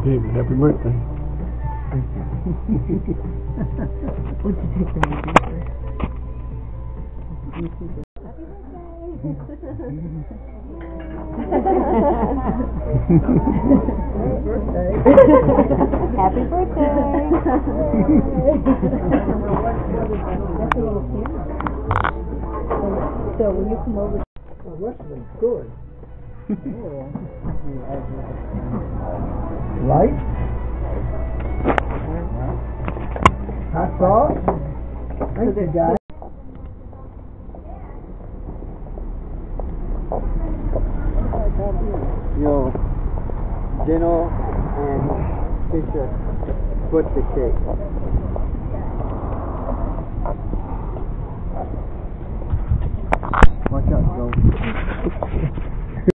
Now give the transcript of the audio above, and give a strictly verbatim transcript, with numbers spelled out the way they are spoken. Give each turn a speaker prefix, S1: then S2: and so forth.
S1: baby, happy birthday.
S2: Would you take the movie first? Happy birthday. Happy birthday. That's a little camera. So when you come over...
S3: Oh, wrestling's good. Right? Hot sauce? Thank you, guys.
S4: You know, Gino and Fisher put the cake. Watch out, Joe.